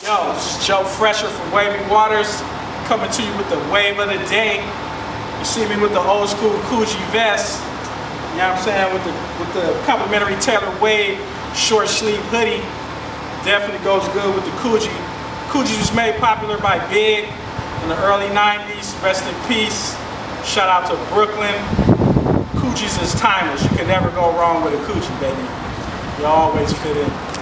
Yo, this is Joe Fresher from Wavy Waters, coming to you with the wave of the day. You see me with the old school Coogi vest, you know what I'm saying, with the complimentary Taylor Wave short sleeve hoodie. Definitely goes good with the Coogi. Coogi was made popular by Big in the early 90s, rest in peace. Shout out to Brooklyn. Coogis is timeless. You can never go wrong with a Coogi, baby. You always fit in.